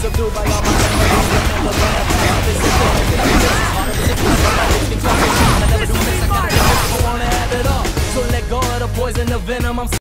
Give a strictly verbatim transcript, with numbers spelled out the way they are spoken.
subdued by all my memories. Remember when I found this is it. This is harder than it feels, but my lips can talk. I never do this, I gotta do this, I wanna have it all. So let go of the poison, the venom, I'm